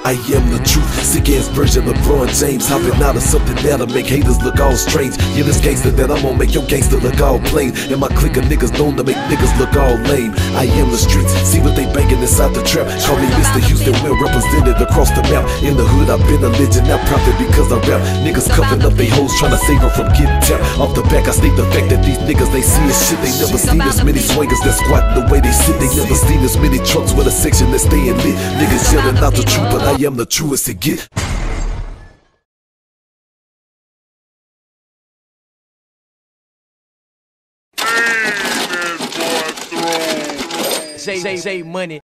I am the truth, sick ass version of LeBron James, hopping out of something that'll make haters look all strange. Yeah, this gangster that I'm gonna make your gangster look all plain. And my clique of niggas known to make niggas look all lame. I am the streets, see what they banging inside the trap. Call me Mr. Houston, well represented across the map. In the hood, I've been a legend, not profit because I rap. Niggas cuffing up they hoes, trying to save them from getting tapped. Off the back, I state the fact that these niggas, they see this shit. They never seen as many swingers that squat the way they sit. They never seen as many trucks with a section that staying lit. Niggas yelling out the truth, but I am the truest to get. jMoney.